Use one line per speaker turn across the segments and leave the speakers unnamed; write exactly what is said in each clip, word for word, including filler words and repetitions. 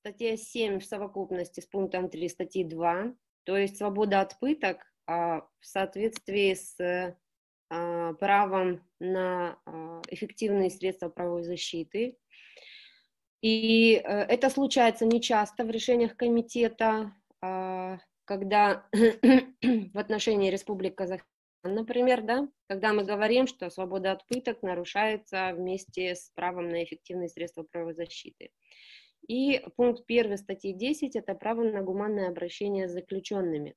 статья семь в совокупности с пунктом три статьи два, то есть свобода от пыток а, в соответствии с а, правом на а, эффективные средства правовой защиты. И а, это случается нечасто в решениях комитета, а, когда в отношении Республики Казахстан, например, да, когда мы говорим, что свобода от пыток нарушается вместе с правом на эффективные средства правовой защиты. И пункт первый статьи десять – это право на гуманное обращение с заключенными.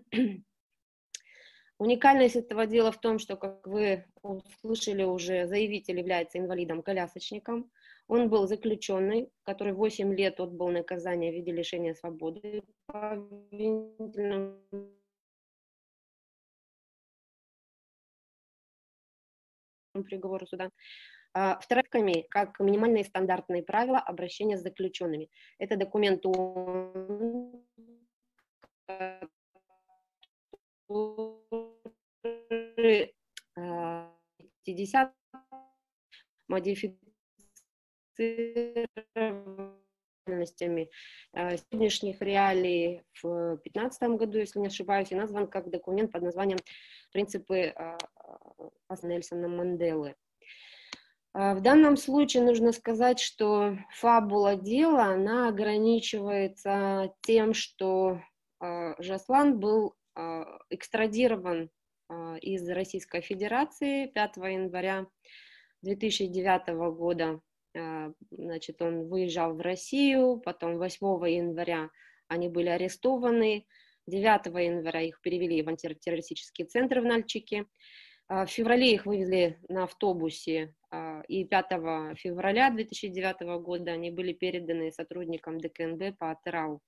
Уникальность этого дела в том, что, как вы услышали уже, заявитель является инвалидом-колясочником. Он был заключенный, который восемь лет отбыл наказание в виде лишения свободы по обвинительному приговору суда. Второе, как минимальные стандартные правила обращения с заключенными. Это документ ООН, пятидесятых модифицированностями сегодняшних реалий в две тысячи пятнадцатом году, если не ошибаюсь, и назван как документ под названием «Принципы Нельсона Манделы». В данном случае нужно сказать, что фабула дела, она ограничивается тем, что Жаслан был экстрадирован из Российской Федерации пятого января две тысячи девятого года. Значит, он выезжал в Россию, потом восьмого января они были арестованы, девятого января их перевели в антитеррористический центр в Нальчике. В феврале их вывезли на автобусе, и пятого февраля две тысячи девятого года они были переданы сотрудникам ДКНБ по Атырау.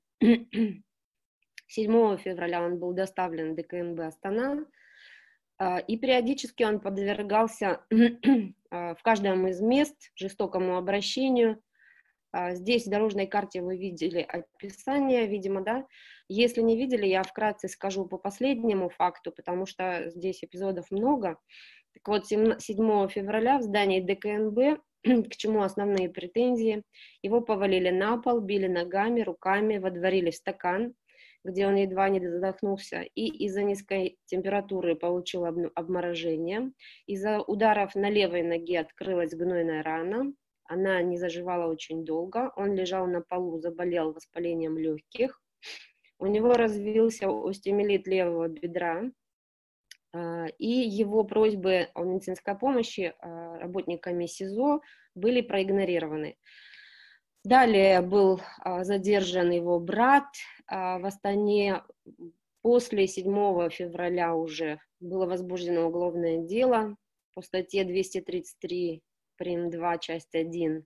седьмого февраля он был доставлен в ДКНБ Астана, и периодически он подвергался в каждом из мест жестокому обращению. Здесь в дорожной карте вы видели описание, видимо, да? Если не видели, я вкратце скажу по последнему факту, потому что здесь эпизодов много. Так вот, седьмого февраля в здании ДКНБ, к чему основные претензии, его повалили на пол, били ногами, руками, водворили в стакан, где он едва не задохнулся, и из-за низкой температуры получил обморожение. Из-за ударов на левой ноге открылась гнойная рана. Она не заживала очень долго, он лежал на полу, заболел воспалением легких, у него развился остеомиелит левого бедра, и его просьбы о медицинской помощи работниками СИЗО были проигнорированы. Далее был задержан его брат в Астане. После седьмого февраля уже было возбуждено уголовное дело по статье двести тридцать три прим. два, часть один.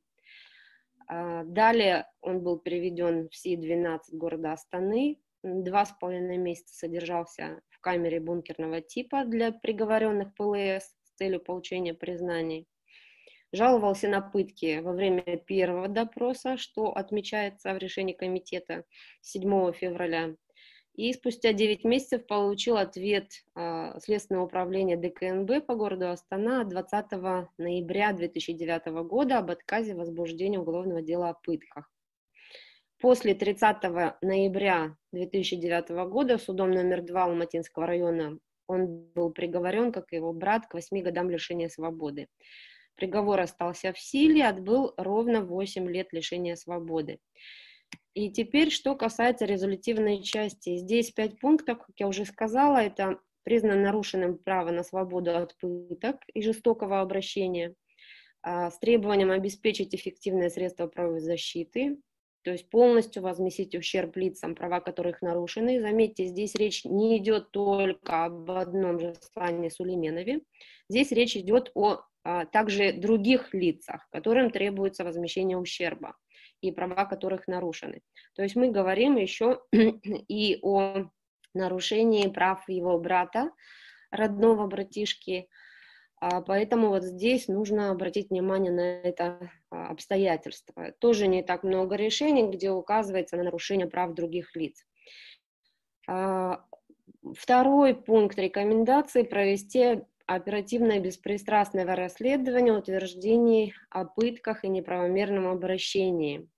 Далее он был переведен в Си двенадцать города Астаны. Два с половиной месяца содержался в камере бункерного типа для приговоренных ПЛС с целью получения признаний. Жаловался на пытки во время первого допроса, что отмечается в решении комитета седьмого февраля. И спустя девять месяцев получил ответ э, Следственного управления ДКНБ по городу Астана двадцатого ноября две тысячи девятого года об отказе в возбуждении уголовного дела о пытках. После тридцатого ноября две тысячи девятого года судом номер два Алматинского района он был приговорен, как и его брат, к восьми годам лишения свободы. Приговор остался в силе, отбыл ровно восемь лет лишения свободы. И теперь, что касается резолютивной части. Здесь пять пунктов, как я уже сказала, это признано нарушенным право на свободу от пыток и жестокого обращения, с требованием обеспечить эффективное средство правовой защиты, то есть полностью возместить ущерб лицам, права которых нарушены. Заметьте, здесь речь не идет только об одном Жаслане Сулейменове, здесь речь идет о а, также других лицах, которым требуется возмещение ущерба и права которых нарушены. То есть мы говорим еще и о нарушении прав его брата, родного братишки, поэтому вот здесь нужно обратить внимание на это обстоятельство. Тоже не так много решений, где указывается на нарушение прав других лиц. Второй пункт рекомендации – провести оперативное беспристрастное расследование утверждений о пытках и неправомерном обращении.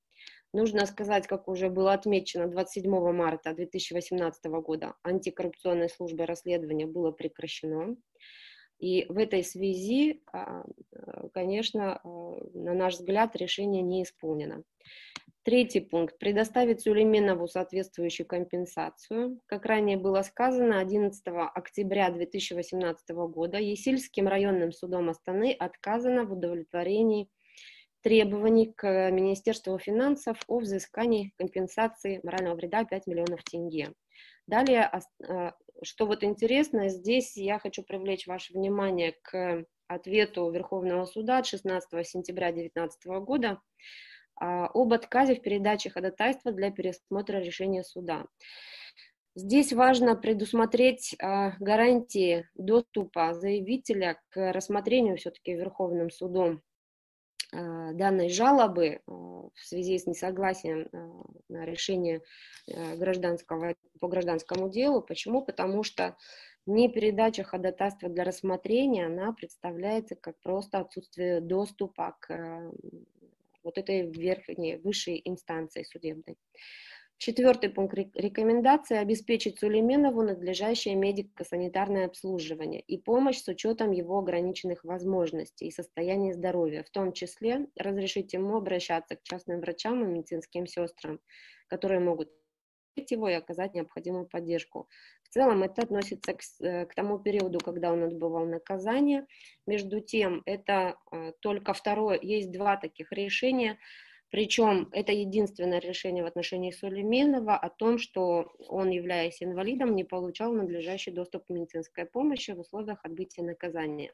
Нужно сказать, как уже было отмечено, двадцать седьмого марта две тысячи восемнадцатого года антикоррупционной службой расследования было прекращено. И в этой связи, конечно, на наш взгляд, решение не исполнено. Третий пункт. Предоставить Сулейменову соответствующую компенсацию. Как ранее было сказано, одиннадцатого октября две тысячи восемнадцатого года Есильским районным судом Астаны отказано в удовлетворении требований к Министерству финансов о взыскании компенсации морального вреда пять миллионов тенге. Далее, что вот интересно, здесь я хочу привлечь ваше внимание к ответу Верховного суда от шестнадцатого сентября две тысячи девятнадцатого года об отказе в передаче ходатайства для пересмотра решения суда. Здесь важно предусмотреть гарантии доступа заявителя к рассмотрению все-таки Верховным судом данной жалобы в связи с несогласием на решение гражданского, по гражданскому делу. Почему? Потому что не передача ходатайства для рассмотрения, она представляется как просто отсутствие доступа к вот этой верхней, высшей инстанции судебной. Четвертый пункт рекомендации: обеспечить Сулейменову надлежащее медико-санитарное обслуживание и помощь с учетом его ограниченных возможностей и состояния здоровья, в том числе разрешить ему обращаться к частным врачам и медицинским сестрам, которые могут его и оказать необходимую поддержку. В целом это относится к, к тому периоду, когда он отбывал наказание. Между тем, это только второе, есть два таких решения. Причем это единственное решение в отношении Сулейменова о том, что он, являясь инвалидом, не получал надлежащий доступ к медицинской помощи в условиях отбытия наказания.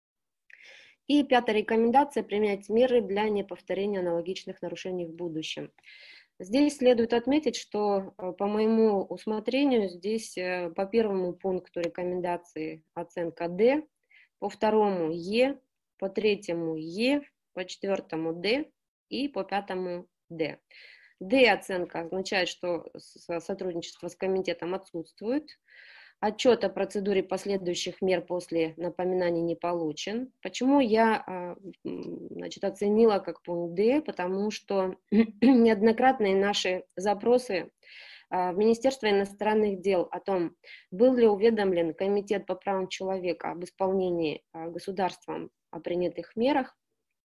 И пятая рекомендация: принять меры для неповторения аналогичных нарушений в будущем. Здесь следует отметить, что по моему усмотрению здесь по первому пункту рекомендации оценка D, по второму Е, по третьему Е, по четвертому Д и по пятому Д. Д оценка означает, что сотрудничество с комитетом отсутствует. Отчет о процедуре последующих мер после напоминаний не получен. Почему я, значит, оценила как пункт Д? Потому что неоднократные наши запросы в Министерство иностранных дел о том, был ли уведомлен Комитет по правам человека об исполнении государством о принятых мерах,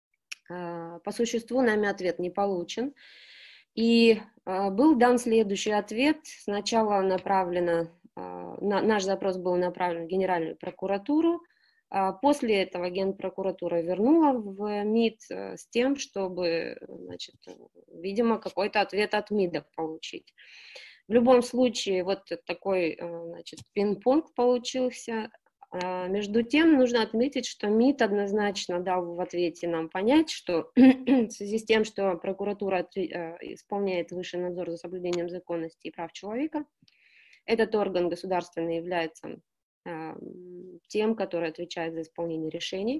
по существу нами ответ не получен. И был дан следующий ответ. Сначала направлено, наш запрос был направлен в Генеральную прокуратуру. После этого Генпрокуратура вернула в МИД с тем, чтобы, значит, видимо, какой-то ответ от МИДа получить. В любом случае, вот такой, значит, пинг-понг получился. Между тем, нужно отметить, что МИД однозначно дал в ответе нам понять, что в связи с тем, что прокуратура исполняет высший надзор за соблюдением законности и прав человека, этот орган государственный является тем, который отвечает за исполнение решений.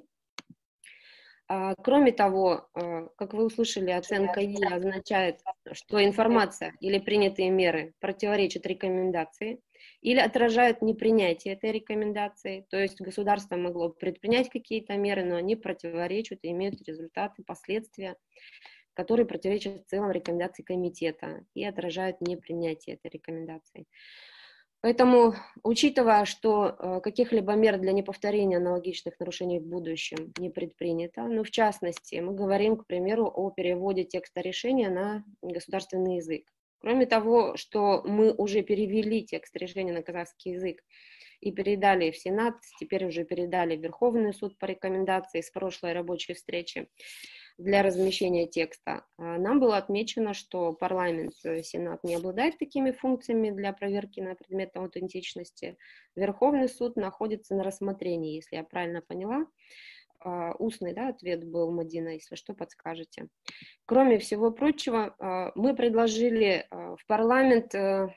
Кроме того, как вы услышали, оценка Е означает, что информация или принятые меры противоречат рекомендации или отражают непринятие этой рекомендации. То есть государство могло предпринять какие-то меры, но они противоречат и имеют результаты, последствия, которые противоречат в целом рекомендации комитета и отражают непринятие этой рекомендации. Поэтому, учитывая, что каких-либо мер для неповторения аналогичных нарушений в будущем не предпринято, ну, в частности, мы говорим, к примеру, о переводе текста решения на государственный язык. Кроме того, что мы уже перевели текст решения на казахский язык и передали в Сенат, теперь уже передали в Верховный суд по рекомендации с прошлой рабочей встречи для размещения текста, нам было отмечено, что парламент, Сенат не обладает такими функциями для проверки на предмет аутентичности. Верховный суд находится на рассмотрении, если я правильно поняла. Устный, да, ответ был, Мадина, если что, подскажете. Кроме всего прочего, мы предложили в парламент,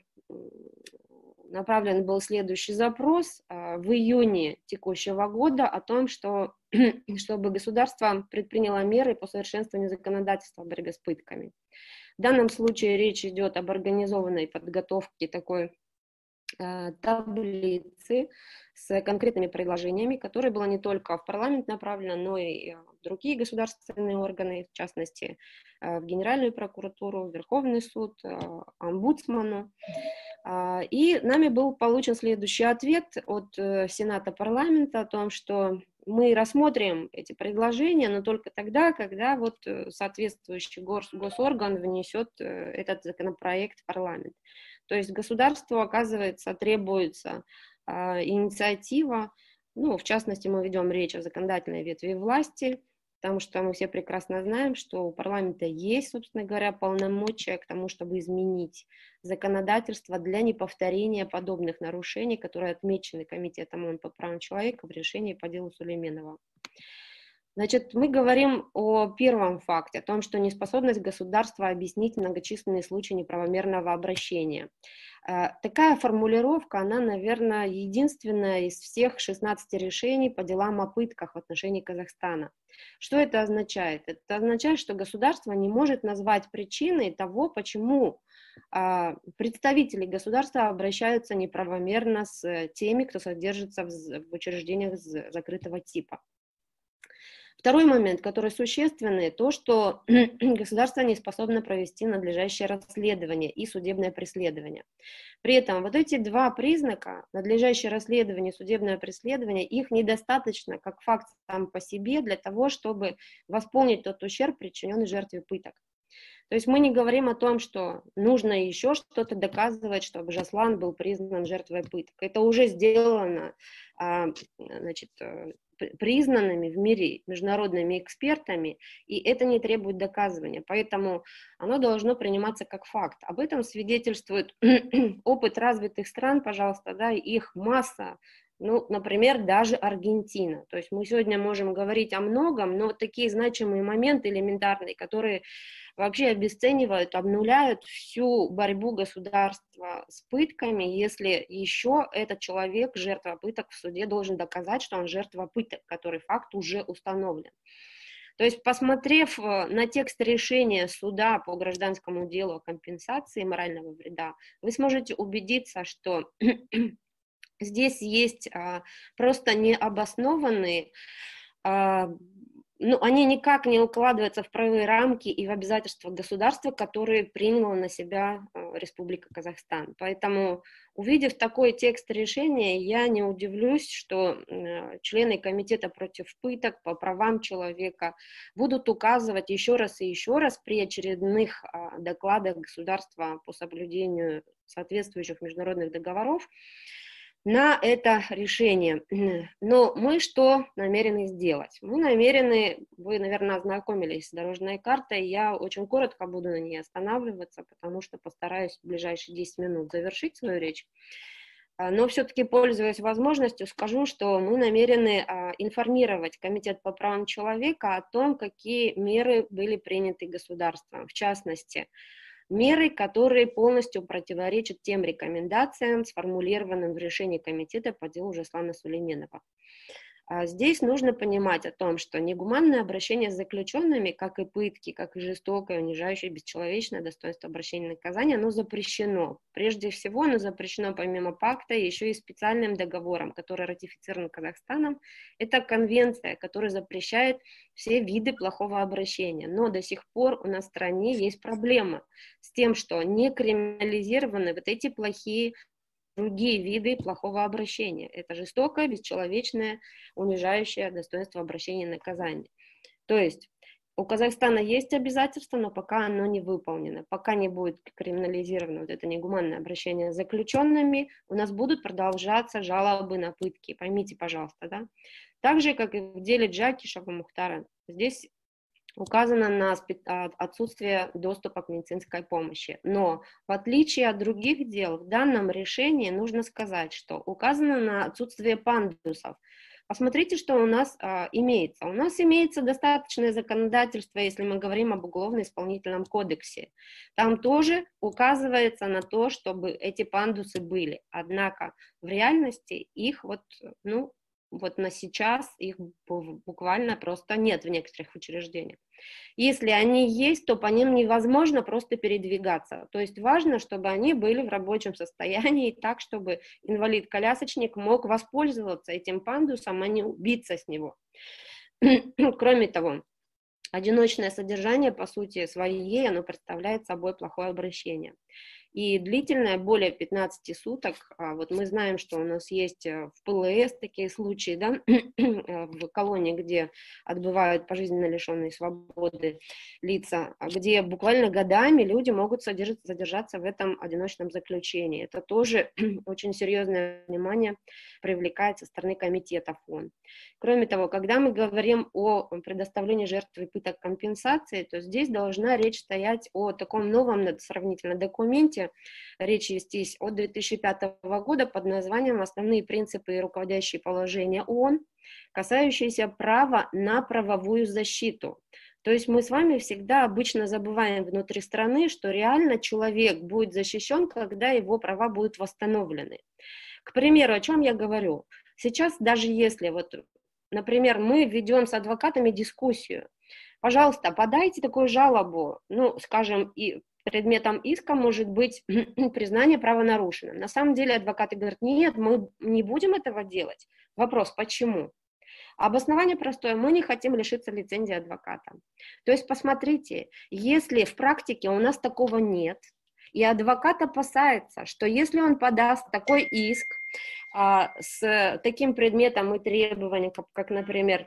направлен был следующий запрос в июне текущего года о том, что, чтобы государство предприняло меры по совершенствованию законодательства о борьбе с пытками. В данном случае речь идет об организованной подготовке такой таблицы с конкретными предложениями, которые было не только в парламент направлено, но и в другие государственные органы, в частности, в Генеральную прокуратуру, в Верховный суд, омбудсману. И нами был получен следующий ответ от Сената парламента о том, что мы рассмотрим эти предложения, но только тогда, когда вот соответствующий гос госорган внесет этот законопроект в парламент. То есть государству, оказывается, требуется а, инициатива, ну, в частности, мы ведем речь о законодательной ветви власти, потому что мы все прекрасно знаем, что у парламента есть, собственно говоря, полномочия к тому, чтобы изменить законодательство для неповторения подобных нарушений, которые отмечены Комитетом ООН по правам человека в решении по делу Сулейменова. Значит, мы говорим о первом факте, о том, что неспособность государства объяснить многочисленные случаи неправомерного обращения. Такая формулировка, она, наверное, единственная из всех шестнадцати решений по делам о пытках в отношении Казахстана. Что это означает? Это означает, что государство не может назвать причиной того, почему представители государства обращаются неправомерно с теми, кто содержится в учреждениях закрытого типа. Второй момент, который существенный, то, что государство не способно провести надлежащее расследование и судебное преследование. При этом вот эти два признака, надлежащее расследование и судебное преследование, их недостаточно как факт сам по себе для того, чтобы восполнить тот ущерб, причиненный жертве пыток. То есть мы не говорим о том, что нужно еще что-то доказывать, чтобы Жаслан был признан жертвой пыток. Это уже сделано, значит, признанными в мире международными экспертами, и это не требует доказывания, поэтому оно должно приниматься как факт. Об этом свидетельствует опыт развитых стран, пожалуйста, да, их масса, ну, например, даже Аргентина. То есть мы сегодня можем говорить о многом, но такие значимые моменты элементарные, которые вообще обесценивают, обнуляют всю борьбу государства с пытками, если еще этот человек, жертва пыток, в суде должен доказать, что он жертва пыток, который факт уже установлен. То есть, посмотрев на текст решения суда по гражданскому делу о компенсации морального вреда, вы сможете убедиться, что здесь есть а, просто необоснованные, а, ну, они никак не укладываются в правовые рамки и в обязательства государства, которые приняла на себя а, Республика Казахстан. Поэтому, увидев такой текст решения, я не удивлюсь, что а, члены Комитета против пыток по правам человека будут указывать еще раз и еще раз при очередных а, докладах государства по соблюдению соответствующих международных договоров на это решение. Но мы что намерены сделать? Мы намерены, вы, наверное, ознакомились с дорожной картой, я очень коротко буду на ней останавливаться, потому что постараюсь в ближайшие десять минут завершить свою речь. Но все-таки, пользуясь возможностью, скажу, что мы намерены информировать Комитет по правам человека о том, какие меры были приняты государством, в частности, меры, которые полностью противоречат тем рекомендациям, сформулированным в решении комитета по делу Жаслана Сулейменова. Здесь нужно понимать о том, что негуманное обращение с заключенными, как и пытки, как и жестокое, унижающее, бесчеловечное достоинство обращения и наказания, оно запрещено. Прежде всего, оно запрещено помимо пакта еще и специальным договором, который ратифицирован Казахстаном. Это конвенция, которая запрещает все виды плохого обращения. Но до сих пор у нас в стране есть проблема с тем, что не криминализированы вот эти плохие другие виды плохого обращения. Это жестокое, бесчеловечное, унижающее достоинство обращения и наказания. То есть у Казахстана есть обязательства, но пока оно не выполнено, пока не будет криминализировано вот это негуманное обращение с заключенными, у нас будут продолжаться жалобы на пытки. Поймите, пожалуйста, да? Так же, как и в деле Джакишева Мухтара. Здесь указано на отсутствие доступа к медицинской помощи. Но в отличие от других дел, в данном решении нужно сказать, что указано на отсутствие пандусов. Посмотрите, что у нас а, имеется. У нас имеется достаточное законодательство, если мы говорим об уголовно-исполнительном кодексе. Там тоже указывается на то, чтобы эти пандусы были. Однако в реальности их вот, ну, вот на сейчас их буквально просто нет в некоторых учреждениях. Если они есть, то по ним невозможно просто передвигаться. То есть важно, чтобы они были в рабочем состоянии, так, чтобы инвалид-колясочник мог воспользоваться этим пандусом, а не убиться с него. Кроме того, одиночное содержание, по сути своей, оно представляет собой плохое обращение. И длительное, более пятнадцати суток, вот мы знаем, что у нас есть в ПЛС такие случаи, да, в колонии, где отбывают пожизненно лишенные свободы лица, где буквально годами люди могут задержаться в этом одиночном заключении. Это тоже очень серьезное внимание привлекает со стороны комитета ООН. Кроме того, когда мы говорим о предоставлении жертвы пыток компенсации, то здесь должна речь стоять о таком новом сравнительно документе. Речь вестись от две тысячи пятого года под названием «Основные принципы и руководящие положения ООН, касающиеся права на правовую защиту». То есть мы с вами всегда обычно забываем внутри страны, что реально человек будет защищен, когда его права будут восстановлены. К примеру, о чем я говорю? Сейчас даже если, вот, например, мы ведем с адвокатами дискуссию, пожалуйста, подайте такую жалобу, ну, скажем, и предметом иска может быть признание правонарушенным. На самом деле адвокаты говорят, нет, мы не будем этого делать. Вопрос, почему? Обоснование простое, мы не хотим лишиться лицензии адвоката. То есть посмотрите, если в практике у нас такого нет, и адвокат опасается, что если он подаст такой иск а, с таким предметом и требованием, как, как например,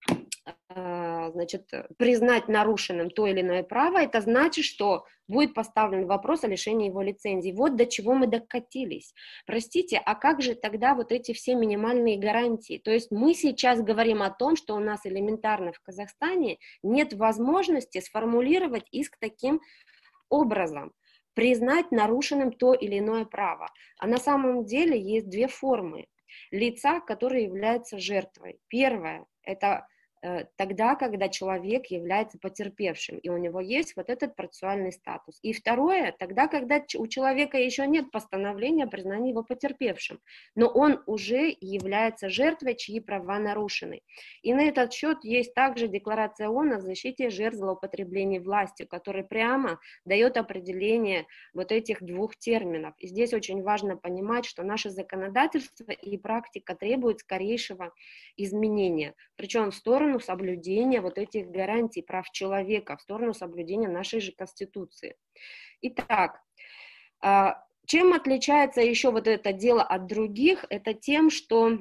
значит, признать нарушенным то или иное право, это значит, что будет поставлен вопрос о лишении его лицензии. Вот до чего мы докатились. Простите, а как же тогда вот эти все минимальные гарантии? То есть мы сейчас говорим о том, что у нас элементарно в Казахстане нет возможности сформулировать иск таким образом, признать нарушенным то или иное право. А на самом деле есть две формы лица, которые являются жертвой. Первое – это тогда, когда человек является потерпевшим, и у него есть вот этот процессуальный статус. И второе, тогда, когда у человека еще нет постановления о признании его потерпевшим, но он уже является жертвой, чьи права нарушены. И на этот счет есть также Декларация ООН о защите жертв злоупотреблений властью, которая прямо дает определение вот этих двух терминов. И здесь очень важно понимать, что наше законодательство и практика требуют скорейшего изменения, причем в сторону соблюдения вот этих гарантий прав человека, в сторону соблюдения нашей же Конституции. Итак, чем отличается еще вот это дело от других? Это тем, что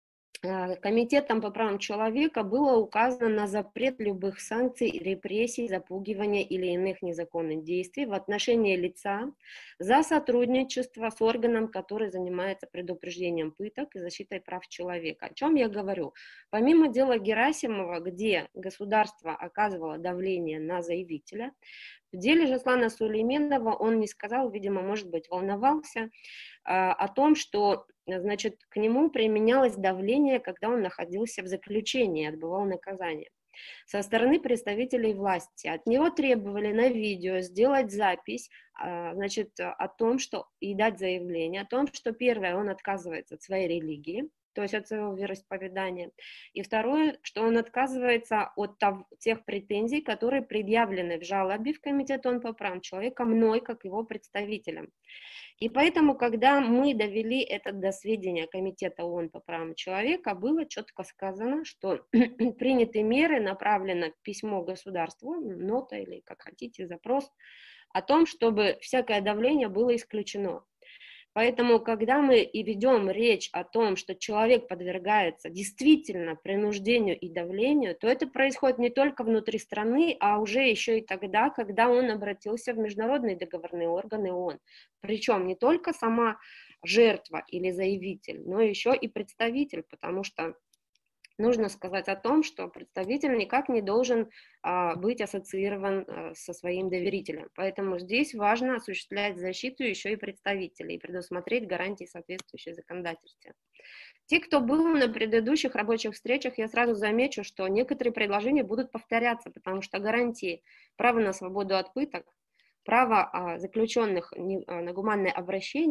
Комитетом по правам человека было указано на запрет любых санкций, репрессий, запугивания или иных незаконных действий в отношении лица за сотрудничество с органом, который занимается предупреждением пыток и защитой прав человека. О чем я говорю? Помимо дела Герасимова, где государство оказывало давление на заявителя, в деле Жаслана Сулейменова он не сказал, видимо, может быть, волновался а, о том, что, значит, к нему применялось давление, когда он находился в заключении, отбывал наказание. Со стороны представителей власти от него требовали на видео сделать запись, а, значит, о том, что и дать заявление о том, что первое, он отказывается от своей религии, то есть от своего вероисповедания. И второе, что он отказывается от тех претензий, которые предъявлены в жалобе в Комитет ООН по правам человека мной, как его представителем. И поэтому, когда мы довели это до сведения Комитета ООН по правам человека, было четко сказано, что приняты меры, направлено письмо государству, нота или, как хотите, запрос, о том, чтобы всякое давление было исключено. Поэтому, когда мы и ведем речь о том, что человек подвергается действительно принуждению и давлению, то это происходит не только внутри страны, а уже еще и тогда, когда он обратился в международные договорные органы ООН. Причем не только сама жертва или заявитель, но еще и представитель, потому что нужно сказать о том, что представитель никак не должен а, быть ассоциирован а, со своим доверителем. Поэтому здесь важно осуществлять защиту еще и представителей и предусмотреть гарантии соответствующей законодательстве. Те, кто был на предыдущих рабочих встречах, я сразу замечу, что некоторые предложения будут повторяться, потому что гарантии права на свободу от пыток, право а, заключенных не, а, на гуманное обращение,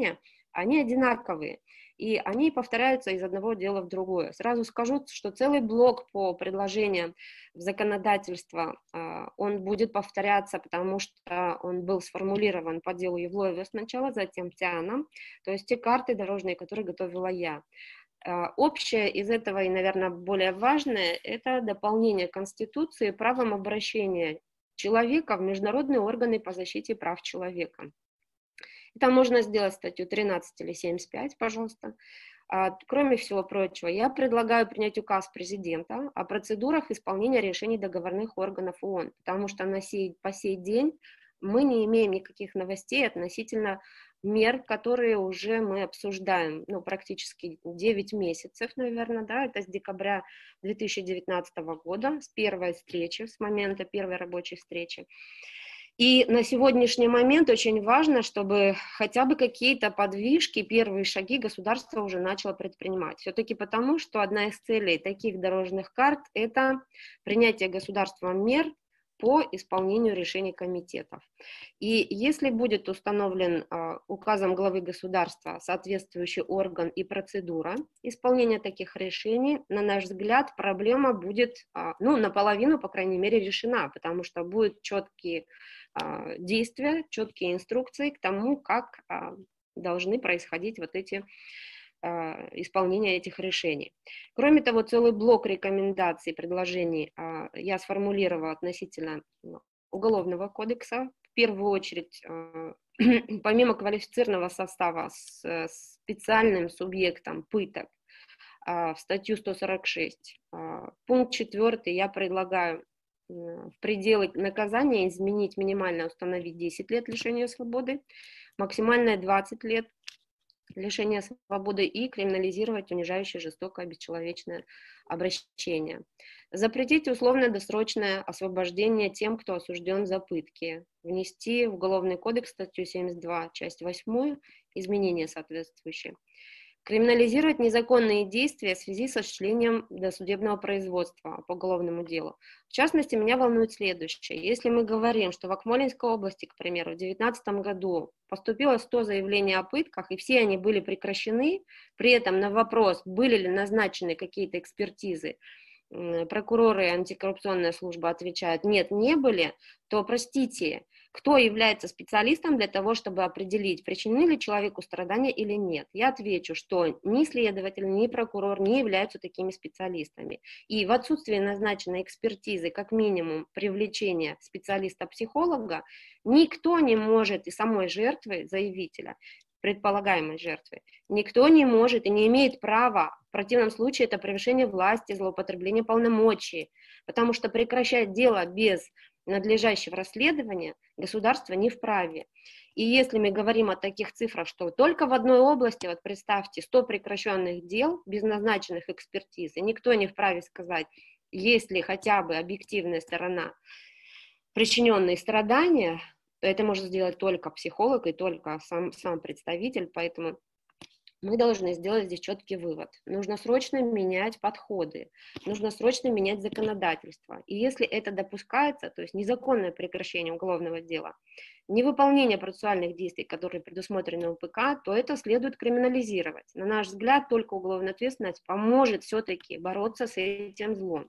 они одинаковые, и они повторяются из одного дела в другое. Сразу скажу, что целый блок по предложениям в законодательство, он будет повторяться, потому что он был сформулирован по делу Евлоева сначала, затем ТИАНом, то есть те карты дорожные, которые готовила я. Общее из этого и, наверное, более важное, это дополнение Конституции правом обращения человека в международные органы по защите прав человека. Это можно сделать статью тринадцать или семьдесят пять, пожалуйста. Кроме всего прочего, я предлагаю принять указ президента о процедурах исполнения решений договорных органов ООН, потому что на сей, по сей день мы не имеем никаких новостей относительно мер, которые уже мы обсуждаем, ну, практически девять месяцев, наверное, да, это с декабря две тысячи девятнадцатого года, с первой встречи, с момента первой рабочей встречи. И на сегодняшний момент очень важно, чтобы хотя бы какие-то подвижки, первые шаги государство уже начало предпринимать. Все-таки потому, что одна из целей таких дорожных карт – это принятие государством мер по исполнению решений комитетов. И если будет установлен а, указом главы государства соответствующий орган и процедура исполнения таких решений, на наш взгляд, проблема будет, а, ну, наполовину, по крайней мере, решена, потому что будут четкие а, действия, четкие инструкции к тому, как а, должны происходить вот эти исполнения этих решений. Кроме того, целый блок рекомендаций, предложений я сформулировала относительно Уголовного кодекса. В первую очередь, помимо квалифицированного состава с специальным субъектом пыток в статью сто сорок шесть, пункт четвертый я предлагаю в пределы наказания изменить, минимально установить десять лет лишения свободы, максимальное двадцать лет лишения свободы и криминализировать унижающее, жестокое, бесчеловечное обращение. Запретить условно-досрочное освобождение тем, кто осужден за пытки. Внести в Уголовный кодекс статью семьдесят два, часть восьмую, изменения соответствующие. Криминализировать незаконные действия в связи с осуществлением досудебного производства по уголовному делу. В частности, меня волнует следующее. Если мы говорим, что в Акмолинской области, к примеру, в две тысячи девятнадцатом году поступило сто заявлений о пытках, и все они были прекращены, при этом на вопрос, были ли назначены какие-то экспертизы, прокуроры и антикоррупционная служба отвечают, нет, не были, то, простите, кто является специалистом для того, чтобы определить, причинены ли человеку страдания или нет? Я отвечу, что ни следователь, ни прокурор не являются такими специалистами. И в отсутствии назначенной экспертизы, как минимум привлечения специалиста-психолога, никто не может и самой жертвы, заявителя, предполагаемой жертвы, никто не может и не имеет права, в противном случае это превышение власти, злоупотребление полномочий, потому что прекращать дело без надлежащего расследования государство не вправе. И если мы говорим о таких цифрах, что только в одной области, вот представьте, сто прекращенных дел без назначенных экспертиз, и никто не вправе сказать, есть ли хотя бы объективная сторона причиненные страдания, то это может сделать только психолог и только сам, сам представитель, поэтому мы должны сделать здесь четкий вывод. Нужно срочно менять подходы, нужно срочно менять законодательство. И если это допускается, то есть незаконное прекращение уголовного дела, невыполнение процессуальных действий, которые предусмотрены УПК, то это следует криминализировать. На наш взгляд, только уголовная ответственность поможет все-таки бороться с этим злом.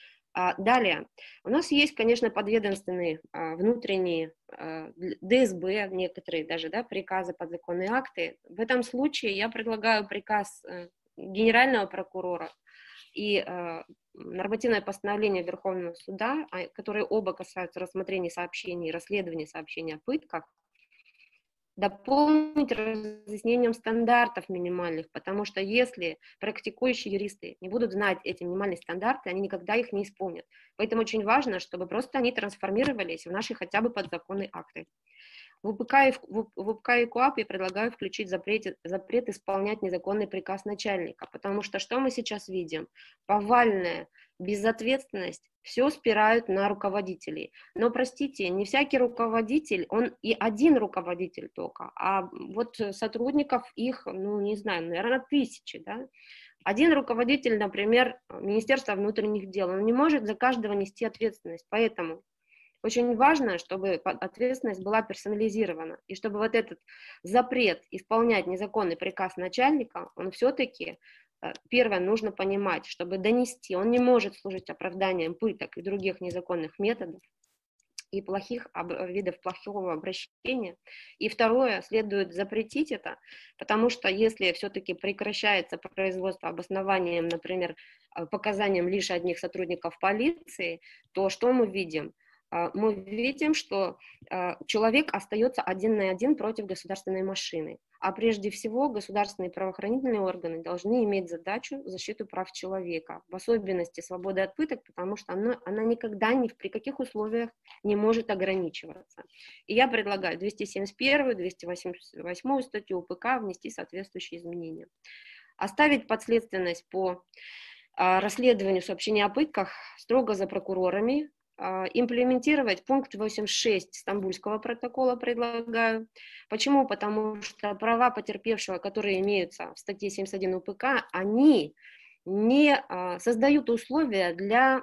Далее, у нас есть, конечно, подведомственные внутренние ДСБ, некоторые даже, да, приказы, подзаконные акты. В этом случае я предлагаю приказ генерального прокурора и нормативное постановление Верховного суда, которые оба касаются рассмотрения сообщений, расследования сообщений о пытках, дополнить разъяснением стандартов минимальных, потому что если практикующие юристы не будут знать эти минимальные стандарты, они никогда их не исполнят. Поэтому очень важно, чтобы просто они трансформировались в наши хотя бы подзаконные акты. В УПК и, в, в УПК и КоАП я предлагаю включить запрет, запрет исполнять незаконный приказ начальника, потому что что мы сейчас видим? Повальная безответственность, все спирают на руководителей. Но, простите, не всякий руководитель, он и один руководитель только, а вот сотрудников их, ну, не знаю, наверное, тысячи, да? Один руководитель, например, Министерства внутренних дел, он не может за каждого нести ответственность, поэтому Очень важно, чтобы ответственность была персонализирована, и чтобы вот этот запрет исполнять незаконный приказ начальника, он все-таки, первое, нужно понимать, чтобы донести, он не может служить оправданием пыток и других незаконных методов и плохих видов плохого обращения. И второе, следует запретить это, потому что если все-таки прекращается производство обоснованием, например, показанием лишь одних сотрудников полиции, то что мы видим? Мы видим, что человек остается один на один против государственной машины. А прежде всего государственные правоохранительные органы должны иметь задачу защиты прав человека, в особенности свободы от пыток, потому что она, она никогда ни при каких условиях не может ограничиваться. И я предлагаю двести семьдесят первую, двести восемьдесят восьмую статью УПК внести соответствующие изменения. Оставить подследственность по расследованию сообщений о пытках строго за прокурорами, имплементировать пункт восемьдесят шесть Стамбульского протокола предлагаю. Почему? Потому что права потерпевшего, которые имеются в статье семьдесят один УПК, они не создают условия для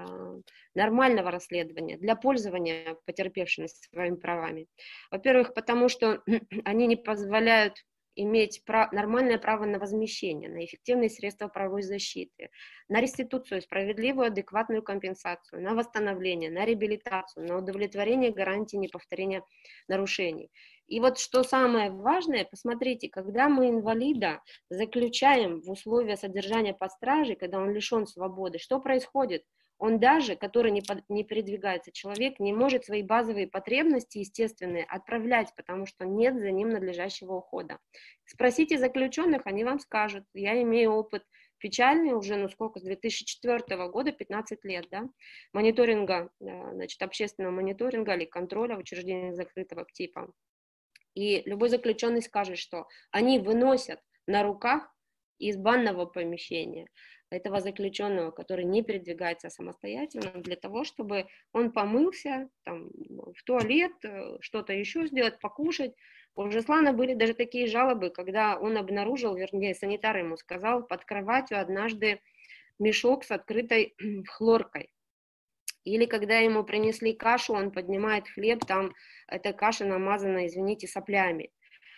нормального расследования, для пользования потерпевшими своими правами. Во-первых, потому что они не позволяют иметь прав, нормальное право на возмещение, на эффективные средства правовой защиты, на реституцию, справедливую, адекватную компенсацию, на восстановление, на реабилитацию, на удовлетворение гарантии неповторения нарушений. И вот что самое важное, посмотрите, когда мы инвалида заключаем в условия содержания под стражей, когда он лишен свободы, что происходит? Он даже, который не, под, не передвигается, человек не может свои базовые потребности естественные отправлять, потому что нет за ним надлежащего ухода. Спросите заключенных, они вам скажут. Я имею опыт печальный уже, ну сколько, с две тысячи четвёртого года, пятнадцать лет, да, мониторинга, значит, общественного мониторинга или контроля в учреждениях закрытого типа. И любой заключенный скажет, что они выносят на руках из банного помещения этого заключенного, который не передвигается самостоятельно, для того, чтобы он помылся, там, в туалет, что-то еще сделать, покушать. У Жеслана были даже такие жалобы, когда он обнаружил, вернее, санитар ему сказал, под кроватью однажды мешок с открытой хлоркой. Или когда ему принесли кашу, он поднимает хлеб, там эта каша намазана, извините, соплями.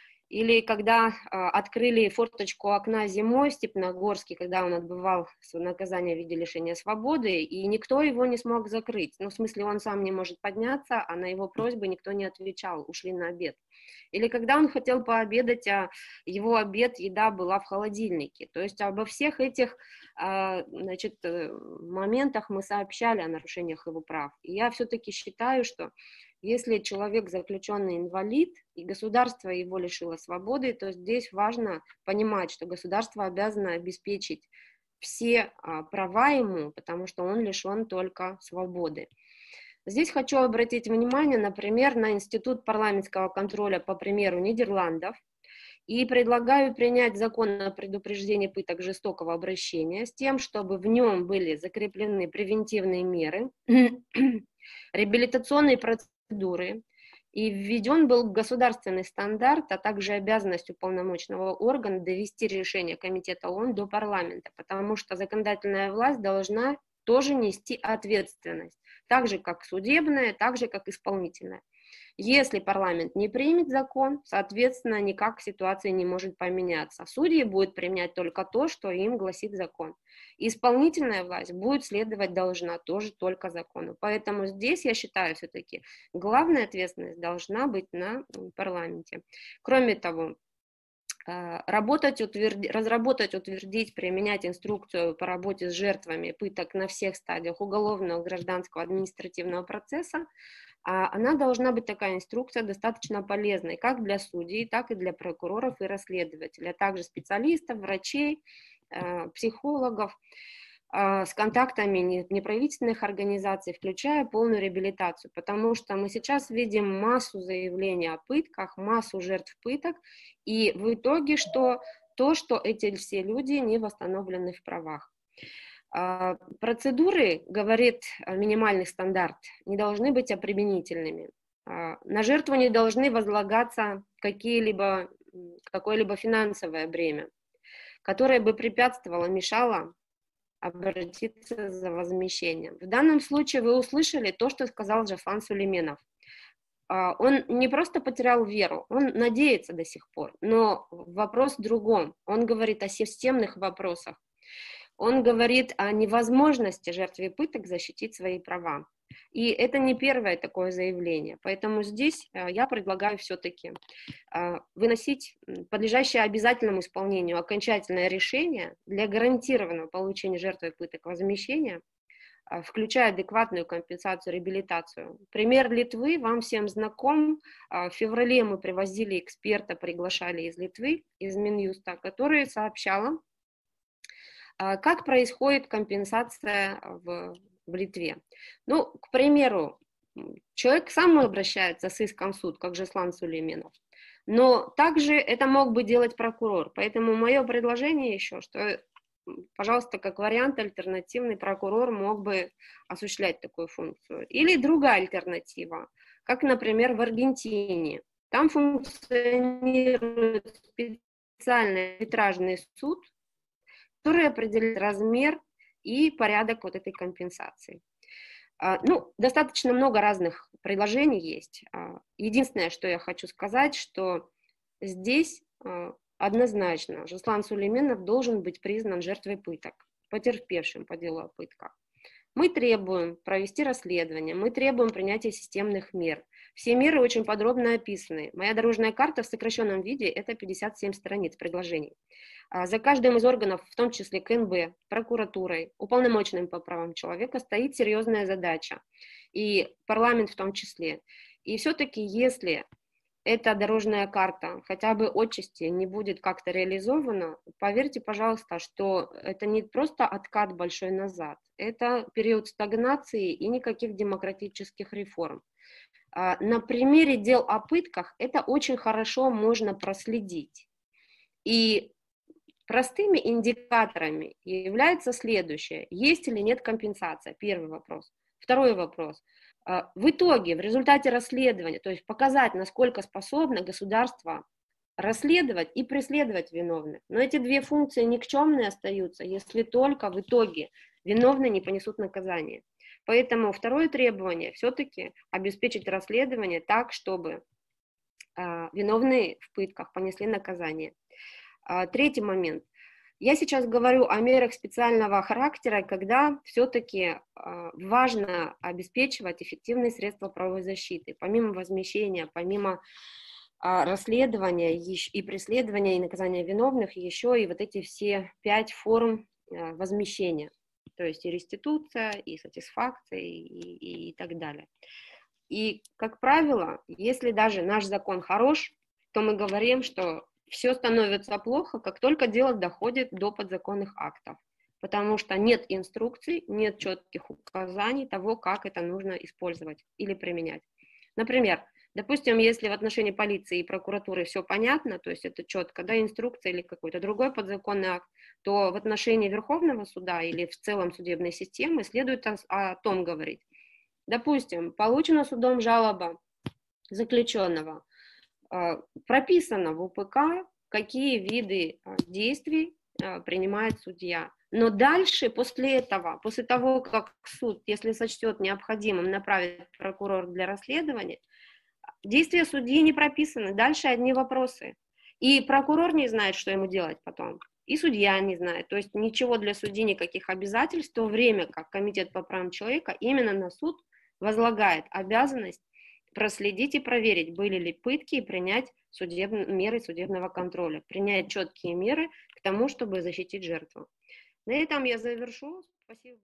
Или когда э, открыли форточку окна зимой в Степногорске, когда он отбывал наказание в виде лишения свободы, и никто его не смог закрыть. Ну, в смысле, он сам не может подняться, а на его просьбы никто не отвечал, ушли на обед. Или когда он хотел пообедать, а его обед, еда была в холодильнике. То есть обо всех этих э, значит, моментах мы сообщали о нарушениях его прав. И я все-таки считаю, что если человек заключенный инвалид, и государство его лишило свободы, то здесь важно понимать, что государство обязано обеспечить все а, права ему, потому что он лишен только свободы. Здесь хочу обратить внимание, например, на институт парламентского контроля по примеру Нидерландов, и предлагаю принять закон о предупреждении пыток жестокого обращения с тем, чтобы в нем были закреплены превентивные меры, реабилитационные процедуры, и введен был государственный стандарт, а также обязанность уполномоченного органа довести решение Комитета ООН до парламента, потому что законодательная власть должна тоже нести ответственность, так же как судебная, так же как исполнительная. Если парламент не примет закон, соответственно, никак ситуация не может поменяться. Судьи будут применять только то, что им гласит закон. Исполнительная власть будет следовать должна тоже только закону. Поэтому здесь, я считаю, все-таки главная ответственность должна быть на парламенте. Кроме того, работать, утвердить, разработать, утвердить, применять инструкцию по работе с жертвами пыток на всех стадиях уголовного, гражданского, административного процесса, она должна быть, такая инструкция, достаточно полезной как для судей, так и для прокуроров и расследователей, а также специалистов, врачей, психологов, с контактами неправительственных организаций, включая полную реабилитацию, потому что мы сейчас видим массу заявлений о пытках, массу жертв пыток, и в итоге что? То, что эти все люди не восстановлены в правах. Процедуры, говорит минимальный стандарт, не должны быть обременительными. На жертву не должны возлагаться какие-либо, какое-либо финансовое бремя, которое бы препятствовало, мешало обратиться за возмещением. В данном случае вы услышали то, что сказал Джафан Сулейменов. Он не просто потерял веру, он надеется до сих пор, но вопрос в другом. Он говорит о системных вопросах. Он говорит о невозможности жертве пыток защитить свои права. И это не первое такое заявление. Поэтому здесь я предлагаю все-таки выносить подлежащее обязательному исполнению окончательное решение для гарантированного получения жертвой пыток возмещения, включая адекватную компенсацию, реабилитацию. Пример Литвы вам всем знаком. В феврале мы привозили эксперта, приглашали из Литвы, из Минюста, который сообщал, как происходит компенсация в, в Литве. Ну, к примеру, человек сам обращается с иском в суд, как Жаслан Сулейменов, но также это мог бы делать прокурор. Поэтому мое предложение еще, что, пожалуйста, как вариант, альтернативный прокурор мог бы осуществлять такую функцию. Или другая альтернатива, как, например, в Аргентине. Там функционирует специальный арбитражный суд, который определит размер и порядок вот этой компенсации. Ну, достаточно много разных предложений есть. Единственное, что я хочу сказать, что здесь однозначно Жаслан Сулейменов должен быть признан жертвой пыток, потерпевшим по делу о пытках. Мы требуем провести расследование, мы требуем принятия системных мер. Все меры очень подробно описаны. Моя дорожная карта в сокращенном виде – это пятьдесят семь страниц предложений. За каждым из органов, в том числе КНБ, прокуратурой, уполномоченным по правам человека, стоит серьезная задача. И парламент в том числе. И все-таки, если эта дорожная карта хотя бы отчасти не будет как-то реализована, поверьте, пожалуйста, что это не просто откат большой назад, это период стагнации и никаких демократических реформ. На примере дел о пытках это очень хорошо можно проследить. И простыми индикаторами является следующее: есть или нет компенсация, первый вопрос. Второй вопрос. В итоге, в результате расследования, то есть показать, насколько способно государство расследовать и преследовать виновных. Но эти две функции никчемные остаются, если только в итоге виновные не понесут наказание. Поэтому второе требование все-таки обеспечить расследование так, чтобы э, виновные в пытках понесли наказание. Э, третий момент. Я сейчас говорю о мерах специального характера, когда все-таки э, важно обеспечивать эффективные средства правовой защиты, помимо возмещения, помимо э, расследования и преследования и наказания виновных, еще и вот эти все пять форм э, возмещения, то есть и реституция, и сатисфакция, и, и, и так далее. И, как правило, если даже наш закон хорош, то мы говорим, что все становится плохо, как только дело доходит до подзаконных актов, потому что нет инструкций, нет четких указаний того, как это нужно использовать или применять. Например, допустим, если в отношении полиции и прокуратуры все понятно, то есть это четко, да, инструкция или какой-то другой подзаконный акт, то в отношении Верховного суда или в целом судебной системы следует о, о том говорить. Допустим, получена судом жалоба заключенного, прописано в УПК, какие виды действий принимает судья. Но дальше, после этого, после того, как суд, если сочтет необходимым, направит прокурор для расследования, действия судьи не прописаны, дальше одни вопросы. И прокурор не знает, что ему делать потом, и судья не знает. То есть ничего для судьи, никаких обязательств, в то время как Комитет по правам человека именно на суд возлагает обязанность проследить и проверить, были ли пытки, и принять судеб... меры судебного контроля, принять четкие меры к тому, чтобы защитить жертву. На этом я завершу. Спасибо.